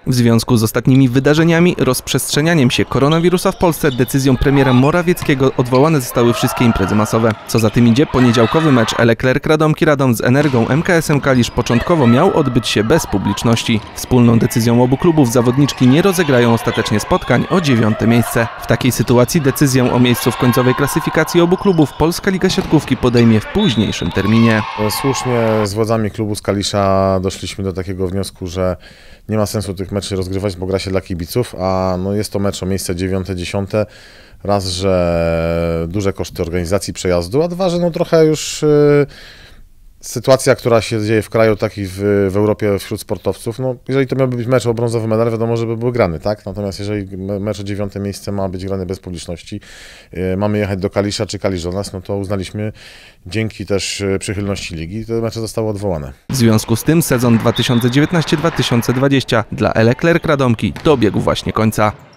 W związku z ostatnimi wydarzeniami, rozprzestrzenianiem się koronawirusa w Polsce, decyzją premiera Morawieckiego odwołane zostały wszystkie imprezy masowe. Co za tym idzie, poniedziałkowy mecz Eleklerk-Radomki Radom z Energą MKS-em Kalisz początkowo miał odbyć się bez publiczności. Wspólną decyzją obu klubów zawodniczki nie rozegrają ostatecznie spotkań o 9. miejsce. W takiej sytuacji decyzję o miejscu w końcowej klasyfikacji obu klubów Polska Liga Siatkówki podejmie w późniejszym terminie. Słusznie z władzami klubu z Kalisza doszliśmy do takiego wniosku, że nie ma sensu tych meczy rozgrywać, bo gra się dla kibiców, a jest to mecz o miejsce 9-10. Raz, że duże koszty organizacji przejazdu, a dwa, że trochę już sytuacja, która się dzieje w kraju, tak i w Europie wśród sportowców, jeżeli to miałby być mecz o brązowy medal, wiadomo, żeby były grany, tak? Natomiast jeżeli mecz o 9. miejsce ma być grany bez publiczności, mamy jechać do Kalisza czy Kalisz do nas, to uznaliśmy, dzięki też przychylności ligi, te mecze zostały odwołane. W związku z tym sezon 2019-2020 dla Eleklerk Radomki dobiegł właśnie końca.